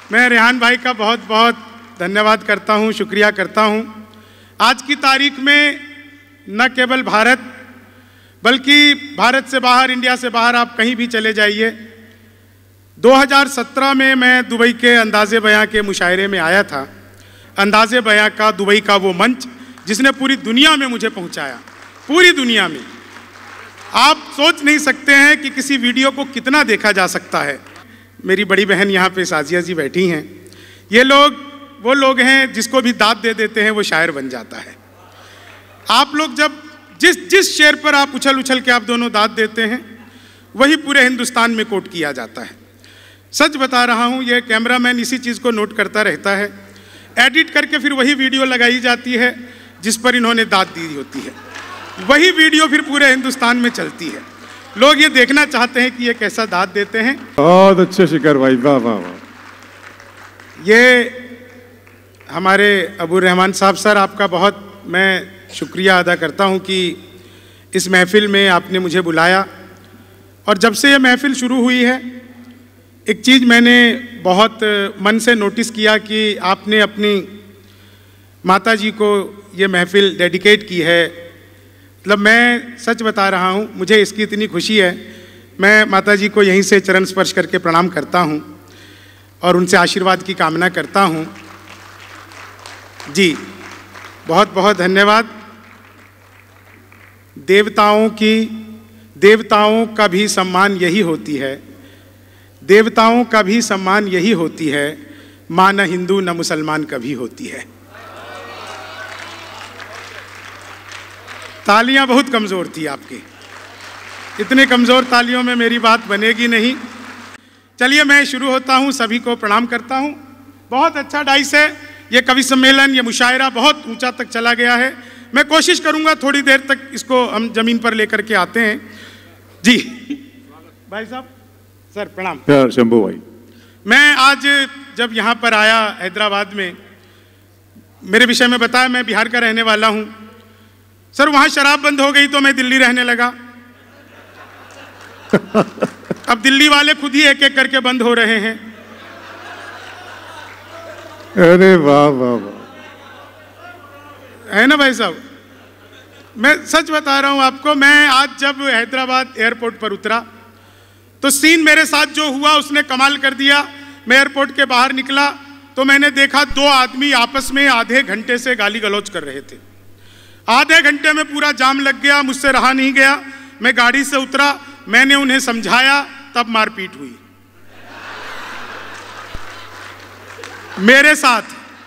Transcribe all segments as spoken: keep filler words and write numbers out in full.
मैं रेहान भाई का बहुत बहुत धन्यवाद करता हूं, शुक्रिया करता हूं। आज की तारीख में न केवल भारत बल्कि भारत से बाहर, इंडिया से बाहर आप कहीं भी चले जाइए। दो हज़ार सत्रह में मैं दुबई के अंदाज़े बयां के मुशायरे में आया था। अंदाज़े बयां का दुबई का वो मंच जिसने पूरी दुनिया में मुझे पहुंचाया, पूरी दुनिया में। आप सोच नहीं सकते हैं कि किसी वीडियो को कितना देखा जा सकता है। मेरी बड़ी बहन यहाँ पे साजिया जी बैठी हैं। ये लोग वो लोग हैं जिसको भी दाद दे देते हैं वो शायर बन जाता है। आप लोग जब जिस जिस शेर पर आप उछल उछल के आप दोनों दाद देते हैं वही पूरे हिंदुस्तान में कोट किया जाता है। सच बता रहा हूँ, ये कैमरामैन इसी चीज़ को नोट करता रहता है। एडिट करके फिर वही वीडियो लगाई जाती है जिस पर इन्होंने दाद दी होती है। वही वीडियो फिर पूरे हिंदुस्तान में चलती है। लोग ये देखना चाहते हैं कि ये कैसा दाद देते हैं। बहुत अच्छे शिकर भाई, वाह वाह वाह। ये हमारे अबू रहमान साहब, सर आपका बहुत मैं शुक्रिया अदा करता हूँ कि इस महफिल में आपने मुझे बुलाया। और जब से ये महफिल शुरू हुई है एक चीज़ मैंने बहुत मन से नोटिस किया कि आपने अपनी माता जी को ये महफिल डेडिकेट की है। मतलब मैं सच बता रहा हूँ, मुझे इसकी इतनी खुशी है। मैं माता जी को यहीं से चरण स्पर्श करके प्रणाम करता हूँ और उनसे आशीर्वाद की कामना करता हूँ। जी बहुत बहुत धन्यवाद। देवताओं की देवताओं का भी सम्मान यही होती है, देवताओं का भी सम्मान यही होती है, माँ न हिंदू न मुसलमान कभी होती है। तालियां बहुत कमज़ोर थी आपकी, इतने कमज़ोर तालियों में मेरी बात बनेगी नहीं। चलिए मैं शुरू होता हूं, सभी को प्रणाम करता हूं। बहुत अच्छा डाइस है ये कवि सम्मेलन, ये मुशायरा बहुत ऊंचा तक चला गया है। मैं कोशिश करूंगा थोड़ी देर तक इसको हम ज़मीन पर लेकर के आते हैं। जी भाई साहब, सर प्रणाम। शंभू भाई, मैं आज जब यहाँ पर आया हैदराबाद में, मेरे विषय में बताया मैं बिहार का रहने वाला हूँ। सर वहाँ शराब बंद हो गई तो मैं दिल्ली रहने लगा। अब दिल्ली वाले खुद ही एक एक करके बंद हो रहे हैं। अरे वाह वाह वाह, है ना भाई साहब। मैं सच बता रहा हूँ आपको, मैं आज जब हैदराबाद एयरपोर्ट पर उतरा तो सीन मेरे साथ जो हुआ उसने कमाल कर दिया। मैं एयरपोर्ट के बाहर निकला तो मैंने देखा दो आदमी आपस में आधे घंटे से गाली गलौज कर रहे थे। आधे घंटे में पूरा जाम लग गया, मुझसे रहा नहीं गया। मैं गाड़ी से उतरा, मैंने उन्हें समझाया, तब मारपीट हुई मेरे साथ।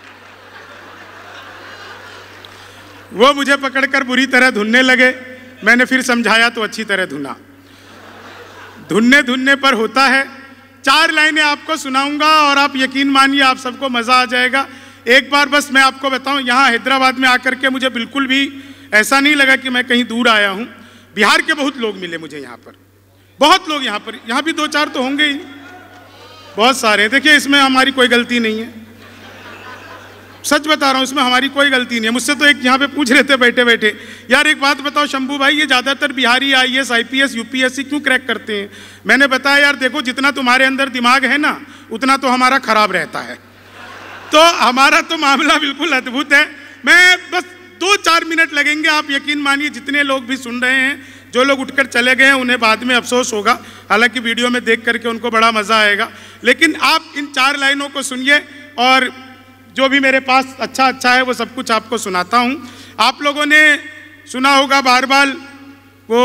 वो मुझे पकड़कर बुरी तरह धुनने लगे। मैंने फिर समझाया तो अच्छी तरह धुना। धुनने धुनने पर होता है। चार लाइनें आपको सुनाऊंगा और आप यकीन मानिए आप सबको मजा आ जाएगा। एक बार बस मैं आपको बताऊं, यहाँ हैदराबाद में आकर के मुझे बिल्कुल भी ऐसा नहीं लगा कि मैं कहीं दूर आया हूँ। बिहार के बहुत लोग मिले मुझे यहाँ पर, बहुत लोग यहाँ पर। यहाँ भी दो चार तो होंगे ही, बहुत सारे। देखिए इसमें हमारी कोई गलती नहीं है, सच बता रहा हूँ, इसमें हमारी कोई गलती नहीं है। मुझसे तो एक यहाँ पे पूछ रहे थे बैठे बैठे, यार एक बात बताओ शंभू भाई, ये ज़्यादातर Bihari I A S I P S U P S C क्यों क्रैक करते हैं? मैंने बताया यार देखो, जितना तुम्हारे अंदर दिमाग है ना उतना तो हमारा खराब रहता है। तो हमारा तो मामला बिल्कुल अद्भुत है। मैं बस दो चार मिनट लगेंगे, आप यकीन मानिए जितने लोग भी सुन रहे हैं, जो लोग उठकर चले गए हैं उन्हें बाद में अफसोस होगा, हालांकि वीडियो में देख करके उनको बड़ा मज़ा आएगा। लेकिन आप इन चार लाइनों को सुनिए और जो भी मेरे पास अच्छा अच्छा है वो सब कुछ आपको सुनाता हूँ। आप लोगों ने सुना होगा बार बार वो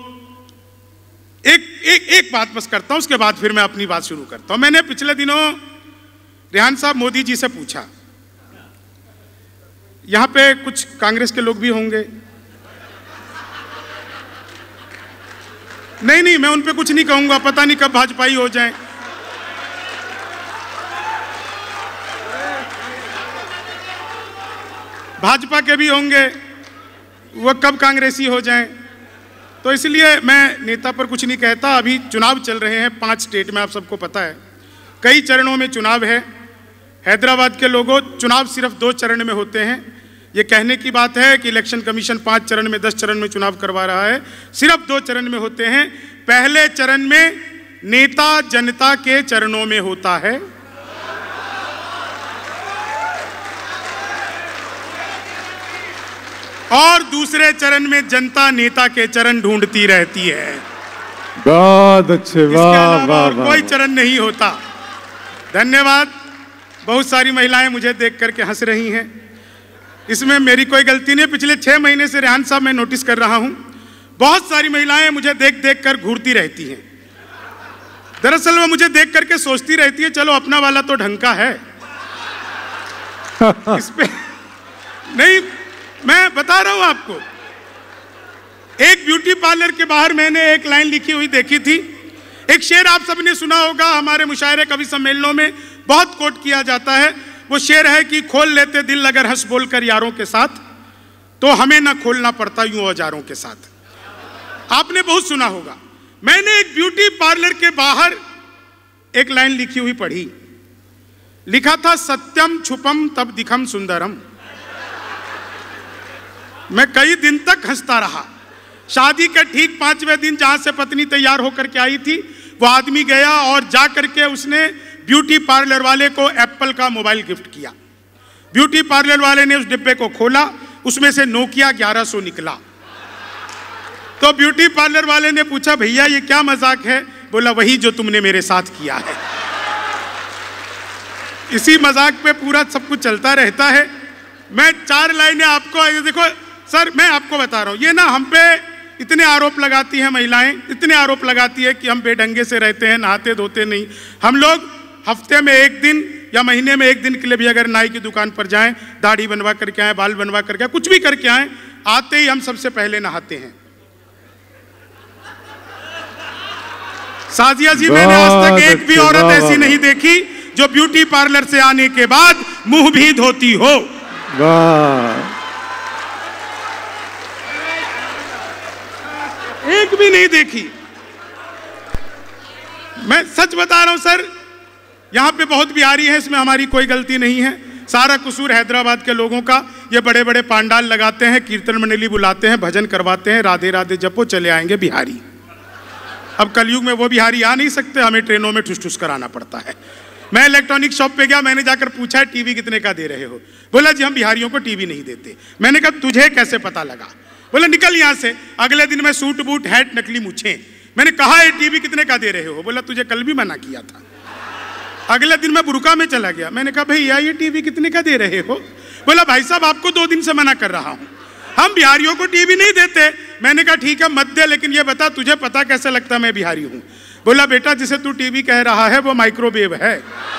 एक एक एक बात बस करता हूँ, उसके बाद फिर मैं अपनी बात शुरू करता हूँ। मैंने पिछले दिनों रेहान साहब मोदी जी से पूछा, यहाँ पे कुछ कांग्रेस के लोग भी होंगे। नहीं नहीं मैं उन पे कुछ नहीं कहूँगा, पता नहीं कब भाजपाई हो जाएं। भाजपा के भी होंगे, वो कब कांग्रेसी हो जाएं। तो इसलिए मैं नेता पर कुछ नहीं कहता। अभी चुनाव चल रहे हैं पांच स्टेट में, आप सबको पता है, कई चरणों में चुनाव है। हैदराबाद के लोगों, चुनाव सिर्फ दो चरण में होते हैं। ये कहने की बात है कि इलेक्शन कमीशन पांच चरण में, दस चरण में चुनाव करवा रहा है, सिर्फ दो चरण में होते हैं। पहले चरण में नेता जनता के चरणों में होता है। और दूसरे चरण में जनता नेता के चरण ढूंढती रहती है। बहुत अच्छे, वाह वाह वाह। कोई चरण नहीं होता। धन्यवाद। बहुत सारी महिलाएं मुझे देख करके हंस रही हैं, इसमें मेरी कोई गलती नहीं। पिछले छह महीने से रेहान साहब मैं नोटिस कर रहा हूं, बहुत सारी महिलाएं मुझे देख देख कर घूरती रहती हैं। दरअसल वो मुझे देख करके सोचती रहती है चलो अपना वाला तो ढंग का है। इस पे नहीं, मैं बता रहा हूं आपको, एक ब्यूटी पार्लर के बाहर मैंने एक लाइन लिखी हुई देखी थी। एक शेर आप सबने सुना होगा, हमारे मुशायरे कवि सम्मेलनों में बहुत कोट किया जाता है। वो शेर है कि खोल लेते दिल अगर हंस बोलकर यारों के साथ, तो हमें ना खोलना पड़ता यूं औजारों के साथ। आपने बहुत सुना होगा। मैंने एक ब्यूटी पार्लर के बाहर एक लाइन लिखी हुई पढ़ी, लिखा था सत्यम छुपम तब दिखम सुंदरम। मैं कई दिन तक हंसता रहा। शादी के ठीक पांचवें दिन जहां से पत्नी तैयार होकर के आई थी, वो आदमी गया और जा करके उसने ब्यूटी पार्लर वाले को एप्पल का मोबाइल गिफ्ट किया। ब्यूटी पार्लर वाले ने उस डिब्बे को खोला, उसमें से नोकिया ग्यारह सौ निकला। तो ब्यूटी पार्लर वाले ने पूछा भैया ये क्या मजाक है? बोला वही जो तुमने मेरे साथ किया है। इसी मजाक पे पूरा सब कुछ चलता रहता है। मैं चार लाइनें आपको, देखो सर मैं आपको बता रहा हूं, ये ना हम पे इतने आरोप लगाती हैं महिलाएं, इतने आरोप लगाती है कि हम बेढंगे से रहते हैं, नहाते धोते नहीं। हम लोग हफ्ते में एक दिन या महीने में एक दिन के लिए भी अगर नाई की दुकान पर जाएं, दाढ़ी बनवा करके आए, बाल बनवा करके आए, कुछ भी करके आए, आते ही हम सबसे पहले नहाते हैं। साजिया जी, मैंने आज तक एक भी औरत ऐसी नहीं देखी जो ब्यूटी पार्लर से आने के बाद मुंह भी धोती हो। वाह, एक भी नहीं देखी। मैं सच बता रहा हूं सर, यहां पे बहुत बिहारी है, इसमें हमारी कोई गलती नहीं है। सारा कसूर हैदराबाद के लोगों का। ये बड़े बड़े पांडाल लगाते हैं, कीर्तन मंडली बुलाते हैं, भजन करवाते हैं, राधे राधे जपो, चले आएंगे बिहारी। अब कलयुग में वो बिहारी आ नहीं सकते, हमें ट्रेनों में ठुस ठुस कराना पड़ता है। मैं इलेक्ट्रॉनिक शॉप पे गया, मैंने जाकर पूछा टीवी कितने का दे रहे हो? बोला जी हम बिहारियों को टीवी नहीं देते। मैंने कहा तुझे कैसे पता लगा? बोला निकल यहां से। अगले दिन मैं सूट बूट हैट नकली मूछें। मैंने कहा ये टीवी कितने का दे रहे हो? बोला तुझे कल भी मना किया था। अगले दिन मैं बुर्का में चला गया। मैंने कहा भैया ये टीवी कितने का दे रहे हो? बोला भाई साहब आपको दो दिन से मना कर रहा हूं, हम बिहारियों को टीवी नहीं देते। मैंने कहा ठीक है मत दे, लेकिन ये बता तुझे पता कैसे लगता मैं बिहारी हूं? बोला बेटा जिसे तू टीवी कह रहा है वो माइक्रोवेव है।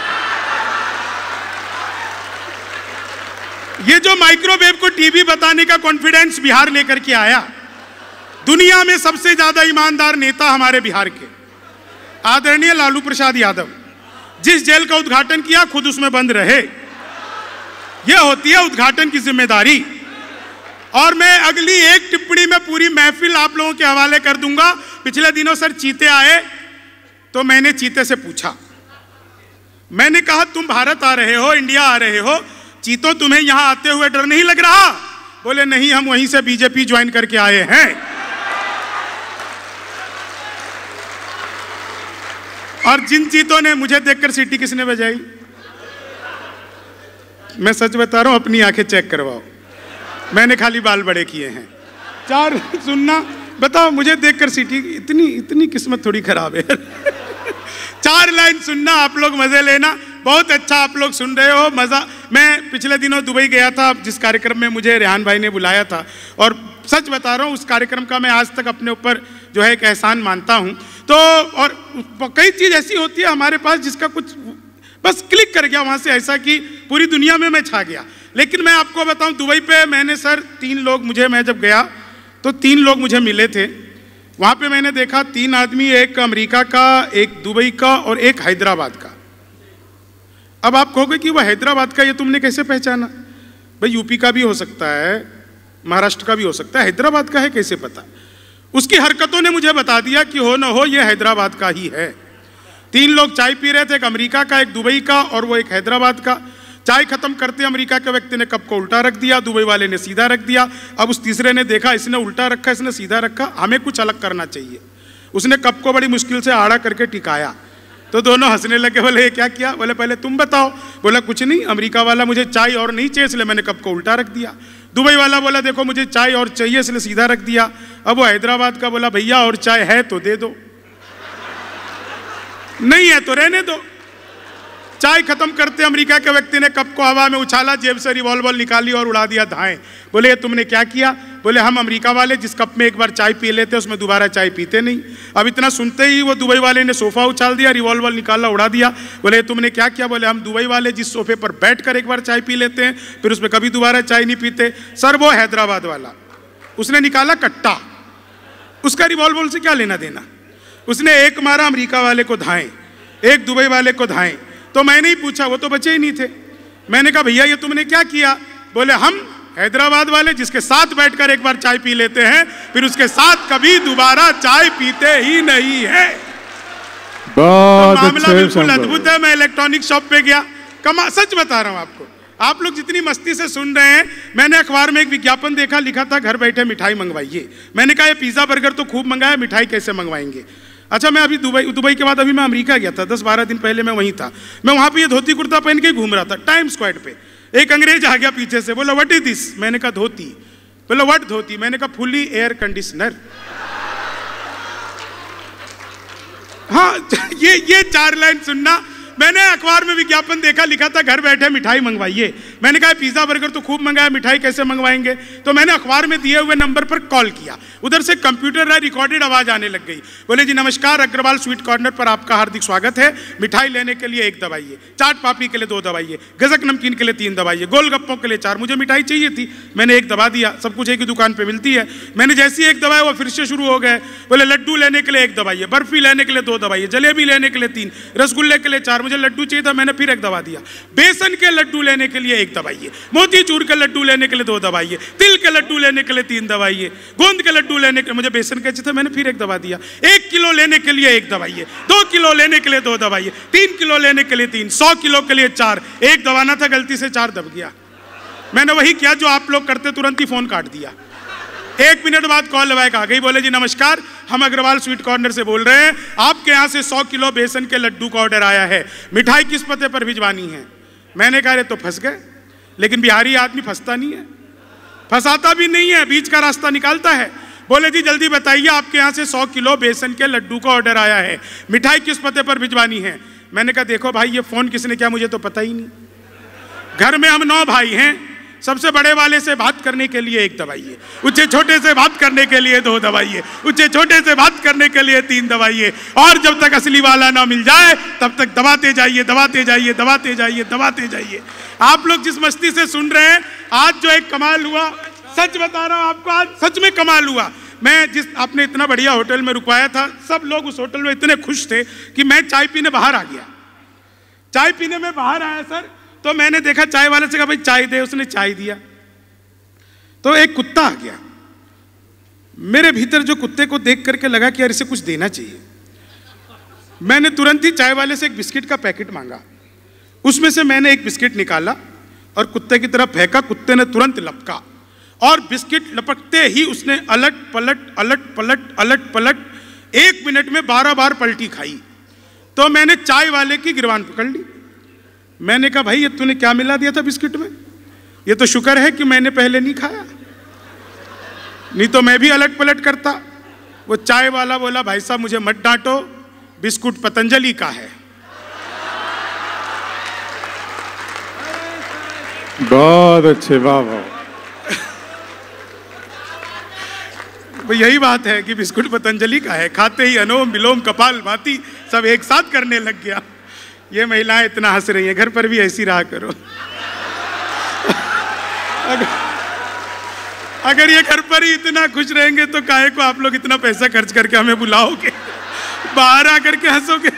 ये जो माइक्रोवेव को टीवी बताने का कॉन्फिडेंस बिहार लेकर के आया। दुनिया में सबसे ज्यादा ईमानदार नेता हमारे बिहार के आदरणीय लालू प्रसाद यादव, जिस जेल का उद्घाटन किया खुद उसमें बंद रहे। यह होती है उद्घाटन की जिम्मेदारी। और मैं अगली एक टिप्पणी में पूरी महफिल आप लोगों के हवाले कर दूंगा। पिछले दिनों सर चीते आए, तो मैंने चीते से पूछा, मैंने कहा तुम भारत आ रहे हो, इंडिया आ रहे हो, चीतों तुम्हें यहां आते हुए डर नहीं लग रहा? बोले नहीं हम वहीं से बीजेपी ज्वाइन करके आए हैं। और जिन चीतों ने मुझे देखकर सीटी किसने बजाई? मैं सच बता रहा हूं, अपनी आंखें चेक करवाओ, मैंने खाली बाल बड़े किए हैं। चार सुनना, बताओ मुझे देखकर सीटी, इतनी इतनी किस्मत थोड़ी खराब है। चार लाइन सुनना, आप लोग मजे लेना। बहुत अच्छा आप लोग सुन रहे हो, मजा। मैं पिछले दिनों दुबई गया था, जिस कार्यक्रम में मुझे रेहान भाई ने बुलाया था, और सच बता रहा हूँ उस कार्यक्रम का मैं आज तक अपने ऊपर जो है एक एहसान मानता हूँ। तो और कई चीज ऐसी होती है हमारे पास जिसका कुछ बस क्लिक कर गया वहां से, ऐसा कि पूरी दुनिया में मैं छा गया। लेकिन मैं आपको बताऊं दुबई पे मैंने सर तीन लोग मुझे, मैं जब गया तो तीन लोग मुझे मिले थे वहां पे। मैंने देखा तीन आदमी, एक अमेरिका का, एक दुबई का और एक हैदराबाद का। अब आप कहोगे कि वह हैदराबाद का ये तुमने कैसे पहचाना? भाई यूपी का भी हो सकता है, महाराष्ट्र का भी हो सकता है, हैदराबाद का है कैसे पता? उसकी हरकतों ने मुझे बता दिया कि हो ना हो ये हैदराबाद का ही है। तीन लोग चाय पी रहे थे, एक अमेरिका का, एक दुबई का और वो एक हैदराबाद का। चाय खत्म करते अमेरिका के व्यक्ति ने कप को उल्टा रख दिया, दुबई वाले ने सीधा रख दिया। अब उस तीसरे ने देखा इसने उल्टा रखा, इसने सीधा रखा, हमें कुछ अलग करना चाहिए। उसने कप को बड़ी मुश्किल से आड़ा करके टिकाया। तो दोनों हंसने लगे, बोले ये क्या किया? बोले पहले तुम बताओ। बोला कुछ नहीं, अमेरिका वाला मुझे चाय और नहीं चाहिए इसलिए मैंने कप को उल्टा रख दिया। दुबई वाला बोला देखो मुझे चाय और चाहिए इसलिए सीधा रख दिया। अब वो हैदराबाद का बोला भैया और चाय है तो दे दो, नहीं है तो रहने दो। चाय खत्म करते अमेरिका के व्यक्ति ने कप को हवा में उछाला, जेब से रिवॉल्वर निकाली और उड़ा दिया धाएं। बोले ये तुमने क्या किया? बोले हम अमेरिका वाले जिस कप में एक बार चाय पी लेते उसमें दोबारा चाय पीते नहीं। अब इतना सुनते ही वो दुबई वाले ने सोफा उछाल दिया, रिवॉल्वर निकाला, उड़ा दिया। बोले तुमने क्या किया? बोले हम दुबई वाले जिस सोफे पर बैठकर एक बार चाय पी लेते हैं फिर उसमें कभी दोबारा चाय नहीं पीते। सर वो हैदराबाद वाला, उसने निकाला कट्टा, उसका रिवॉल्वर से क्या लेना देना? उसने एक मारा अमेरिका वाले को धाएं, एक दुबई वाले को धाएं। तो मैंने ही पूछा, वो तो बचे ही नहीं थे। मैंने कहा भैया ये तुमने क्या किया? बोले हम हैदराबाद वाले जिसके साथ बैठकर एक बार चाय पी लेते हैं फिर उसके साथ कभी दोबारा चाय पीते ही नहीं है। बहुत तो मामला अच्छे बिल्कुल अद्भुत है। मैं इलेक्ट्रॉनिक शॉप पे गया, कमा सच बता रहा हूं आपको, आप लोग जितनी मस्ती से सुन रहे हैं, मैंने अखबार में एक विज्ञापन देखा, लिखा था घर बैठे मिठाई मंगवाइए। मैंने कहा ये पिज्जा बर्गर तो खूब मंगाया, मिठाई कैसे मंगवाएंगे? अच्छा मैं अभी दुबई दुबई के बाद अभी मैं अमेरिका गया था, दस बारह दिन पहले मैं वहीं था। मैं वहाँ पे ये धोती कुर्ता पहन के घूम रहा था टाइम स्क्वायर पे। एक अंग्रेज आ गया पीछे से, बोला व्हाट इज दिस? मैंने कहा धोती। बोला व्हाट धोती? मैंने कहा फुली एयर कंडीशनर। हाँ ये ये चार लाइन सुनना। मैंने अखबार में विज्ञापन देखा, लिखा था घर बैठे मिठाई मंगवाइए। मैंने कहा पिज्जा बर्गर तो खूब मंगाया, मिठाई कैसे मंगवाएंगे? तो मैंने अखबार में दिए हुए नंबर पर कॉल किया, उधर से कंप्यूटर रिकॉर्डेड आवाज आने लग गई। बोले जी नमस्कार, अग्रवाल स्वीट कॉर्नर पर आपका हार्दिक स्वागत है। मिठाई लेने के लिए एक दबाइए, चाट पापड़ी के लिए दो दबाइए, गजक नमकीन के लिए तीन दबाइए, गोलगप्पों के लिए चार। मुझे मिठाई चाहिए थी, मैंने एक दबा दिया, सब कुछ एक ही दुकान पर मिलती है। मैंने जैसी एक दबाया वो फिर से शुरू हो गए। बोले लड्डू लेने के लिए एक दबाइए, बर्फी लेने के लिए दो दबाइए, जलेबी लेने के लिए तीन, रसगुल्ले के लिए चार। मुझे लड्डू चाहिए था, मैंने फिर एक दबा दिया। बेसन के लड्डू लेने के लिए एक दबाइए, मोतीचूर के लड्डू लेने के लिए दो दबाइए, तिल के लड्डू लेने के लिए तीन दबाइए, गोंद के लड्डू लेने के लिए, मुझे बेसन के चाहिए था, मैंने फिर एक दबा दिया। एक किलो लेने के लिए एक दबाइए, दो किलो लेने के लिए दो दबाइए, तीन किलो लेने के लिए तीन, सौ किलो के लिए चार। एक दबाना था, गलती से चार दब गया। मैंने वही किया जो आप लोग करते, तुरंत ही फोन काट दिया। एक मिनट बाद कॉल बैक आ गई। बोले जी नमस्कार, हम अग्रवाल स्वीट कॉर्नर से बोल रहे हैं, आपके यहाँ से सौ किलो बेसन के लड्डू का ऑर्डर आया है, मिठाई किस पते पर भिजवानी है? मैंने कहा रे तो फंस गए, लेकिन बिहारी आदमी फंसता नहीं है, फंसाता भी नहीं है, बीच का रास्ता निकालता है। बोले जी जल्दी बताइए, आपके यहाँ से सौ किलो बेसन के लड्डू का ऑर्डर आया है, मिठाई किस पते पर भिजवानी है? मैंने कहा देखो भाई ये फोन किसने किया मुझे तो पता ही नहीं, घर में हम नौ भाई हैं, सबसे बड़े वाले से बात करने के लिए एक दबाइए, उससे छोटे से बात करने के लिए दो दबाइए, उससे छोटे से बात करने के लिए तीन दबाइए, और जब तक असली वाला ना मिल जाए तब तक दबाते जाइए दबाते जाइए दबाते जाइए दबाते जाइए। आप लोग जिस मस्ती से सुन रहे हैं, आज जो एक कमाल हुआ, सच बता रहा हूं आपको, आज सच में कमाल हुआ। मैं जिस आपने इतना बढ़िया होटल में रुकवाया था, सब लोग उस होटल में इतने खुश थे कि मैं चाय पीने बाहर आ गया। चाय पीने में बाहर आया सर, तो मैंने देखा चाय वाले से कहा भाई चाय दे, उसने चाय दिया। तो एक कुत्ता आ गया मेरे भीतर, जो कुत्ते को देख करके लगा कि यार इसे कुछ देना चाहिए। मैंने तुरंत ही चाय वाले से एक बिस्किट का पैकेट मांगा, उसमें से मैंने एक बिस्किट निकाला और कुत्ते की तरफ फेंका। कुत्ते ने तुरंत लपका और बिस्किट लपकते ही उसने अलट पलट अलट पलट अलट पलट एक मिनट में बारह बार पलटी खाई। तो मैंने चाय वाले की गिरबान पकड़ ली। मैंने कहा भाई ये तूने क्या मिला दिया था बिस्किट में? ये तो शुक्र है कि मैंने पहले नहीं खाया, नहीं तो मैं भी अलट पलट करता। वो चाय वाला बोला भाई साहब मुझे मत डांटो, बिस्कुट पतंजलि का है। बहुत अच्छे, वाह वाह। यही बात है कि बिस्कुट पतंजलि का है, खाते ही अनुलोम विलोम कपाल भाती सब एक साथ करने लग गया। ये महिलाएं इतना हंस रही हैं, घर पर भी ऐसी रहा करो। अगर, अगर ये घर पर ही इतना खुश रहेंगे तो काहे को आप लोग इतना पैसा खर्च करके हमें बुलाओगे, बाहर आकर के हंसोगे।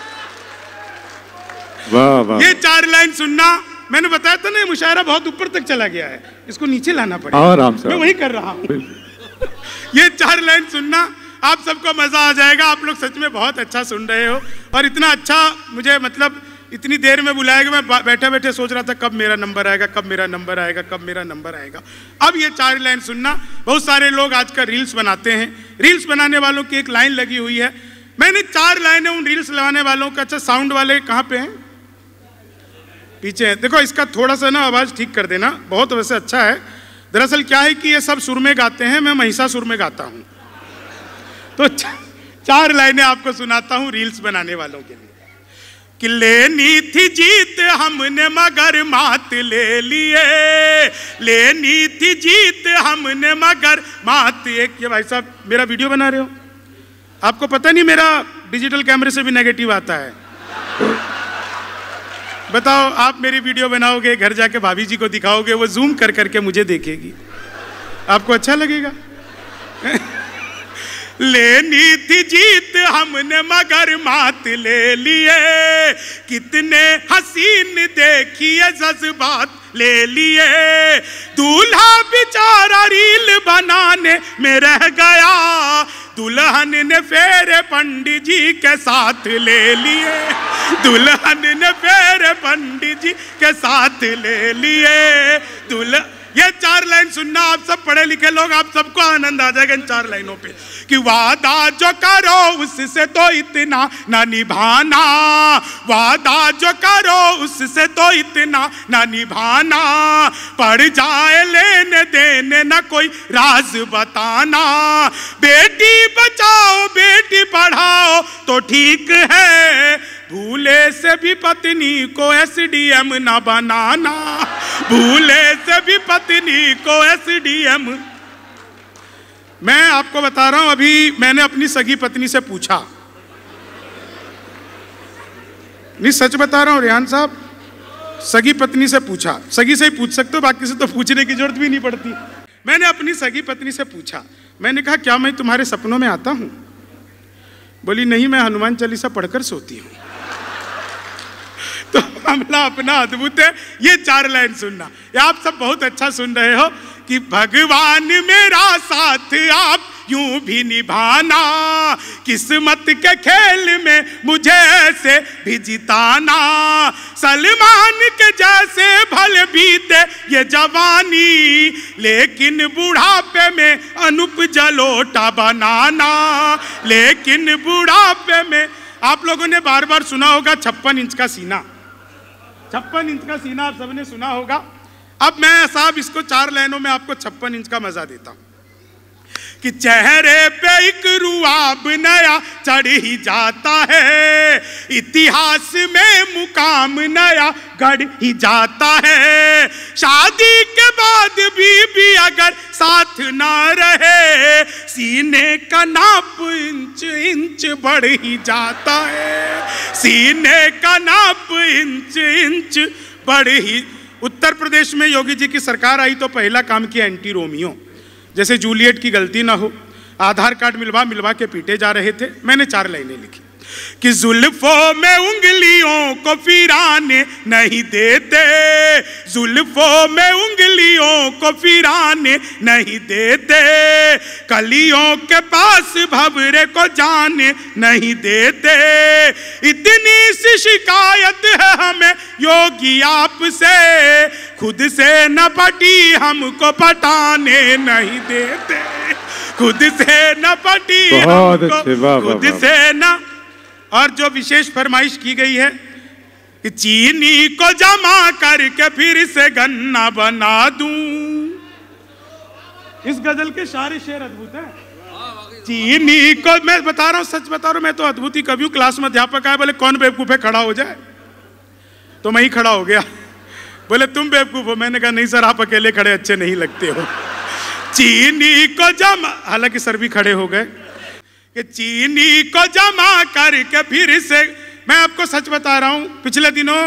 वाह वाह। ये चार लाइन सुनना, मैंने बताया था ना मुशायरा बहुत ऊपर तक चला गया है, इसको नीचे लाना पड़ेगा। आराम से, मैं वही कर रहा हूँ। ये चार लाइन सुनना, आप सबको मजा आ जाएगा। आप लोग सच में बहुत अच्छा सुन रहे हो, और इतना अच्छा मुझे मतलब इतनी देर में बुलाएगा। मैं बैठे बैठे सोच रहा था कब मेरा नंबर आएगा, कब मेरा नंबर आएगा, कब मेरा नंबर आएगा। अब ये चार लाइन सुनना। बहुत सारे लोग आजकल रील्स बनाते हैं, रील्स बनाने वालों की एक लाइन लगी हुई है, मैंने चार लाइनें उन रील्स लगाने वालों का, अच्छा साउंड वाले कहाँ पे हैं? पीछे है। देखो इसका थोड़ा सा ना आवाज ठीक कर देना, बहुत वैसे अच्छा है। दरअसल क्या है कि ये सब सुर में गाते हैं, मैं महिषासुर में गाता हूं। तो चार लाइनें आपको सुनाता हूं रील्स बनाने वालों के लिए। कि लेनी थी जीत हमने मगर मात ले लिए, लेनी थी जीत हमने मगर मात। एक ये भाई साहब मेरा वीडियो बना रहे हो, आपको पता नहीं मेरा डिजिटल कैमरे से भी नेगेटिव आता है। बताओ आप मेरी वीडियो बनाओगे, घर जाके भाभी जी को दिखाओगे, वो जूम कर करके मुझे देखेगी, आपको अच्छा लगेगा? लेनी थी जीत हमने मगर मात ले लिए, कितने हसीन देखिए जज्बात ले लिए। दूल्हा बेचारा रील बनाने में रह गया, दुल्हन ने फेरे पंडित जी के साथ ले लिए, दुल्हन ने फेरे पंडित जी के साथ ले लिए। दुल्हन, ये चार लाइन सुनना, आप सब पढ़े लिखे लोग, आप सबको आनंद आ जाएगा इन चार लाइनों पे। कि वादा जो करो उससे तो इतना ना निभाना, वादा जो करो उससे तो इतना ना निभाना, पड़ जाए लेने देने ना कोई राज बताना। बेटी बचाओ बेटी पढ़ाओ तो ठीक है, भूले से भी पत्नी को एसडीएम ना बनाना, भूले से भी पत्नी को एसडीएम। मैं आपको बता रहा हूं, अभी मैंने अपनी सगी पत्नी से पूछा, नहीं सच बता रहा हूं रेहान साहब, सगी पत्नी से पूछा, सगी से ही पूछ सकते हो, बाकी से तो पूछने की जरूरत भी नहीं पड़ती। मैंने अपनी सगी पत्नी से पूछा, मैंने कहा क्या मैं तुम्हारे सपनों में आता हूं? बोली नहीं, मैं हनुमान चालीसा पढ़कर सोती हूं। तो मामला अपना अद्भुत है। ये चार लाइन सुनना, ये आप सब बहुत अच्छा सुन रहे हो। कि भगवान मेरा साथ आप यूं भी निभाना, किस्मत के खेल में मुझे ऐसे भी जिताना। सलमान के जैसे भले बीते ये जवानी, लेकिन बुढ़ापे में अनूप जलोटा बनाना, लेकिन बुढ़ापे में। आप लोगों ने बार बार सुना होगा छप्पन इंच का सीना, छप्पन इंच का सीना आप सबने सुना होगा। अब मैं साहब इसको चार लाइनों में आपको छप्पन इंच का मजा देता हूं। कि चेहरे पे एक रुआब नया चढ़ ही जाता है, इतिहास में मुकाम नया गढ़ ही जाता है। शादी के बाद भी, भी अगर साथ ना रहे, सीने का नाप इंच इंच बढ़ ही जाता है, सीने का नाप इंच इंच बढ़ ही। उत्तर प्रदेश में योगी जी की सरकार आई तो पहला काम किया एंटी रोमियो, जैसे जूलियट की गलती ना हो, आधार कार्ड मिलवा मिलवा के पीटे जा रहे थे। मैंने चार लाइनें लिखी कि जुल्फों में उंगलियों को फिराने नहीं देते, जुल्फों में उंगलियों को फिराने नहीं देते, कलियों के पास भंवरे को जाने नहीं देते। इतनी सी शिकायत है हमें योगी आपसे, खुद से न पटी हमको पटाने नहीं देते, खुद से न पटी हमको, खुद से न। और जो विशेष फरमाइश की गई है कि चीनी को जमा करके फिर से गन्ना बना दूं। इस गजल के सारे शेर अद्भुत है। चीनी को, मैं बता रहा हूं, सच बता रहा हूं, मैं तो अद्भुत ही कवि हूं। क्लास में अध्यापक आए, बोले कौन बेवकूफ है, खड़ा हो जाए। तो मैं ही खड़ा हो गया। बोले तुम बेवकूफ हो। मैंने कहा नहीं सर, आप अकेले खड़े अच्छे नहीं लगते हो। चीनी को जमा, हालांकि सर भी खड़े हो गए, कि चीनी को जमा करके फिर से। मैं आपको सच बता रहा हूं, पिछले दिनों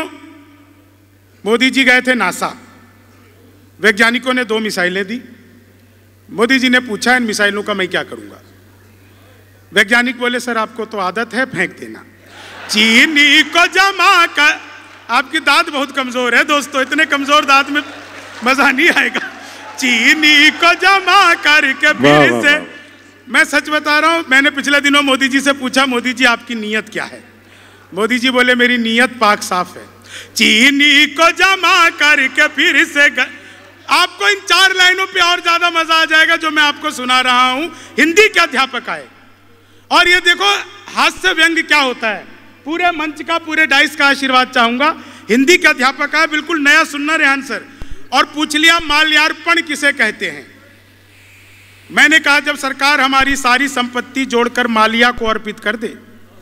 मोदी जी गए थे नासा, वैज्ञानिकों ने दो मिसाइलें दी। मोदी जी ने पूछा इन मिसाइलों का मैं क्या करूंगा? वैज्ञानिक बोले सर आपको तो आदत है फेंक देना। चीनी को जमा कर, आपकी दांत बहुत कमजोर है दोस्तों, इतने कमजोर दांत में मजा नहीं आएगा। चीनी को जमा करके फिर से। मैं सच बता रहा हूं, मैंने पिछले दिनों मोदी जी से पूछा मोदी जी आपकी नीयत क्या है? मोदी जी बोले मेरी नीयत पाक साफ है। चीनी को जमा करके फिर से ग... आपको इन चार लाइनों पे और ज्यादा मजा आ जाएगा जो मैं आपको सुना रहा हूं। हिंदी के अध्यापक आए और ये देखो हास्य व्यंग क्या होता है, पूरे मंच का, पूरे डाइस का आशीर्वाद चाहूंगा। हिंदी का अध्यापक है, बिल्कुल नया सुनना रेहान सर। और पूछ लिया माल्यार्पण किसे कहते हैं। मैंने कहा जब सरकार हमारी सारी संपत्ति जोड़कर माल्या को अर्पित कर दे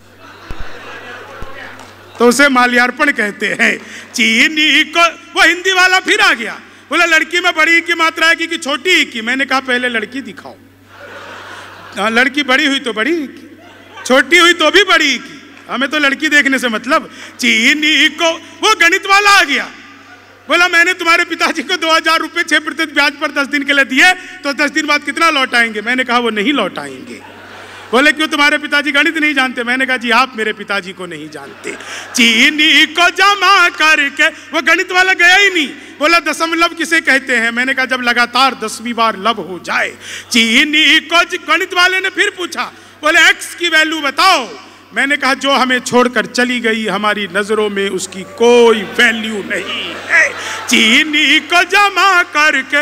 तो उसे माल्यार्पण कहते हैं। चीनी को, वो हिंदी वाला फिर आ गया, बोला लड़की में बड़ी की मात्रा है कि छोटी की। मैंने कहा पहले लड़की दिखाओ। हाँ, लड़की बड़ी हुई तो बड़ी की, छोटी हुई तो भी बड़ी की, हमें तो लड़की देखने से मतलब। चीनी को, वो गणित वाला आ गया, बोला मैंने तुम्हारे पिताजी को दो हजार रुपये छह प्रतिशत ब्याज पर दस दिन के लिए दिए, तो दस दिन बाद कितना लौटाएंगे। मैंने कहा वो नहीं लौटाएंगे। बोले क्यों, तुम्हारे पिताजी गणित नहीं जानते। मैंने कहा जी आप मेरे पिताजी को नहीं जानते। चीनी को जमा करके, वो गणित वाला गया ही नहीं, बोला दशमलव किसे कहते हैं। मैंने कहा जब लगातार दसवीं बार लब हो जाए। चीनी को, गणित वाले ने फिर पूछा, बोले एक्स की वैल्यू बताओ। मैंने कहा जो हमें छोड़कर चली गई, हमारी नजरों में उसकी कोई वैल्यू नहीं है। चीनी को जमा करके,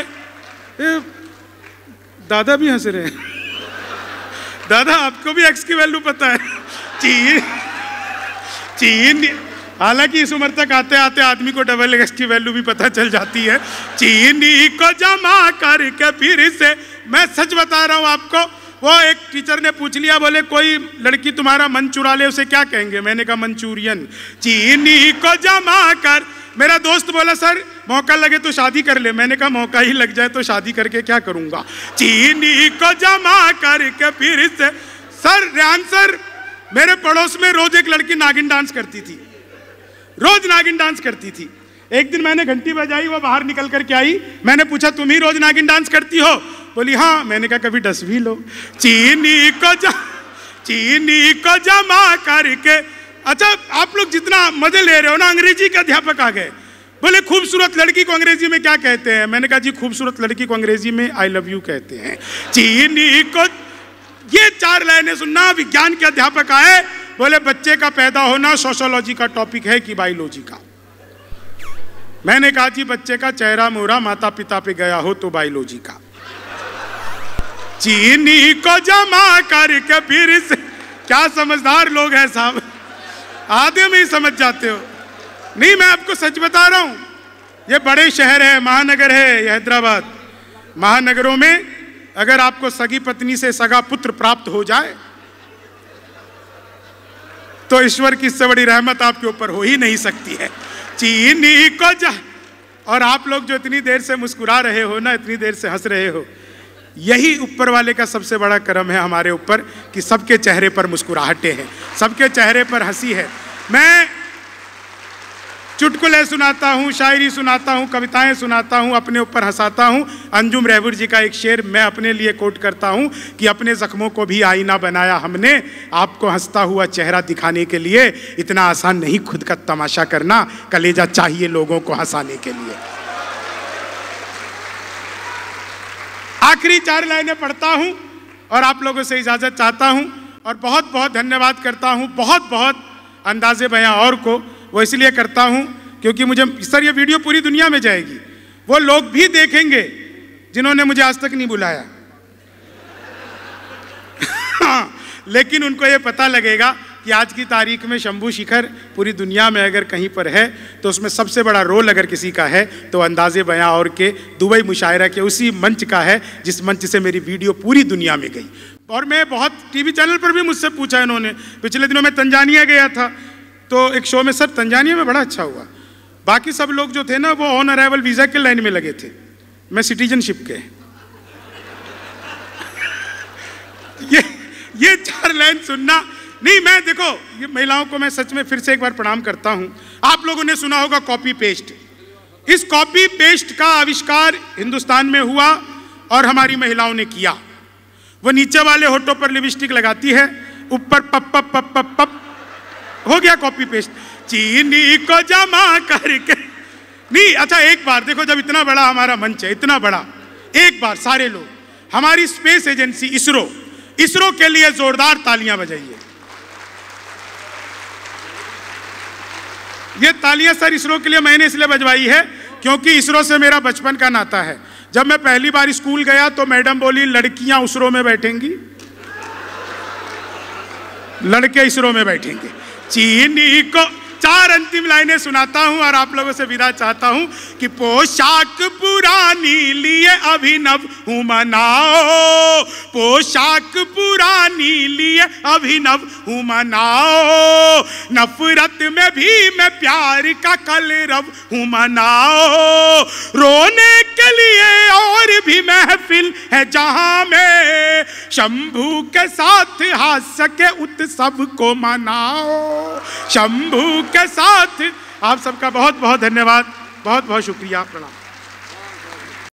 दादा भी हंस रहे हैं। दादा आपको भी एक्स की वैल्यू पता है। चीन चीन हालांकि इस उम्र तक आते आते आदमी को डबल एक्स की वैल्यू भी पता चल जाती है। चीनी को जमा करके फिर से, मैं सच बता रहा हूं आपको, वो एक टीचर ने पूछ लिया, बोले कोई लड़की तुम्हारा मन चुरा ले उसे क्या कहेंगे। मैंने कहा मंचूरियन। चीनी को जमा कर, मेरा दोस्त बोला सर मौका लगे तो शादी कर ले। मैंने कहा मौका ही लग जाए तो शादी करके क्या करूंगा। चीनी को जमा करके फिर से, सर रेहान सर, मेरे पड़ोस में रोज एक लड़की नागिन डांस करती थी, रोज नागिन डांस करती थी। एक दिन मैंने घंटी बजाई, वो बाहर निकल करके आई। मैंने पूछा तुम ही रोज नागिन डांस करती हो। बोली हाँ। मैंने कहा कभी डस भी लो। चीनी को जा, चीनी को जमा करके, अच्छा आप लोग जितना मजे ले रहे हो ना, अंग्रेजी के अध्यापक आ गए, बोले खूबसूरत लड़की को अंग्रेजी में क्या कहते हैं। मैंने कहा जी खूबसूरत लड़की को अंग्रेजी में आई लव यू कहते हैं। चीनी को, ये चार लाइनें सुनना। विज्ञान के अध्यापक आए, बोले बच्चे का पैदा होना सोशियोलॉजी का टॉपिक है कि बायोलॉजी का। मैंने कहा जी बच्चे का चेहरा मोहरा माता पिता पे गया हो तो बायोलॉजी का। चीनी को जमा करके फिर से, क्या समझदार लोग हैं साहब, आधे में ही समझ जाते हो। नहीं मैं आपको सच बता रहा हूं, ये बड़े शहर है, महानगर है ये हैदराबाद। महानगरों में अगर आपको सगी पत्नी से सगा पुत्र प्राप्त हो जाए तो ईश्वर की इससे बड़ी रहमत आपके ऊपर हो ही नहीं सकती है। चीनी को जा, और आप लोग जो इतनी देर से मुस्कुरा रहे हो ना, इतनी देर से हंस रहे हो, यही ऊपर वाले का सबसे बड़ा करम है हमारे ऊपर कि सबके चेहरे पर मुस्कुराहटें हैं, सबके चेहरे पर हंसी है। मैं चुटकुले सुनाता हूँ, शायरी सुनाता हूँ, कविताएं सुनाता हूँ, अपने ऊपर हंसाता हूँ। अंजुम रहबर जी का एक शेर मैं अपने लिए कोट करता हूँ कि अपने जख्मों को भी आईना बनाया हमने, आपको हंसता हुआ चेहरा दिखाने के लिए। इतना आसान नहीं खुद का तमाशा करना, कलेजा चाहिए लोगों को हंसाने के लिए। आखिरी चार लाइनें पढ़ता हूँ और आप लोगों से इजाजत चाहता हूँ, और बहुत बहुत धन्यवाद करता हूँ बहुत बहुत अंदाजे बयां और को। वो इसलिए करता हूं क्योंकि मुझे, सर ये वीडियो पूरी दुनिया में जाएगी, वो लोग भी देखेंगे जिन्होंने मुझे आज तक नहीं बुलाया। लेकिन उनको ये पता लगेगा कि आज की तारीख में शंभू शिखर पूरी दुनिया में अगर कहीं पर है तो उसमें सबसे बड़ा रोल अगर किसी का है तो अंदाजे बयां और के दुबई मुशायरा के उसी मंच का है जिस मंच से मेरी वीडियो पूरी दुनिया में गई। और मैं बहुत टीवी चैनल पर भी मुझसे पूछा इन्होंने, पिछले दिनों मैं तंजानिया गया था तो एक शो में, सर तंजानिया में बड़ा अच्छा हुआ। बाकी सब लोग जो थे ना वो ऑन अराइवल वीज़ा के लाइन में लगे थे, मैं सिटीजनशिप के। ये ये चार लाइन सुनना नहीं, मैं देखो ये महिलाओं को मैं सच में फिर से एक बार प्रणाम करता हूं। आप लोगों ने सुना होगा कॉपी पेस्ट, इस कॉपी पेस्ट का आविष्कार हिंदुस्तान में हुआ और हमारी महिलाओं ने किया। वो नीचे वाले होठों पर लिपस्टिक लगाती है, ऊपर पप पप पप पप पप, हो गया कॉपी पेस्ट। चीनी को जमा करके, नहीं अच्छा एक बार देखो, जब इतना बड़ा हमारा मंच है, इतना बड़ा, एक बार सारे लोग हमारी स्पेस एजेंसी इसरो, इसरो के लिए जोरदार तालियां बजाइए। ये तालियां सर इसरो के लिए मैंने इसलिए बजवाई है क्योंकि इसरो से मेरा बचपन का नाता है। जब मैं पहली बार स्कूल गया तो मैडम बोली लड़कियां उसरो में बैठेंगी। लड़के इसरो में बैठेंगे। चीनी को चार अंतिम लाइनें सुनाता हूं और आप लोगों से विदा चाहता हूं कि पोशाक पुरानी लिए अभिनव हूं मनाओ, पोशाक पुरानी लिए अभिनव हूं मनाओ, नफरत में भी मैं प्यार का कलरव हूं मनाओ, रोने के लिए और भी महफिल है जहां में शंभू के साथ हास्य के उत्सव को मनाओ, शंभू के साथ। आप सबका बहुत बहुत धन्यवाद, बहुत बहुत शुक्रिया, प्रणाम।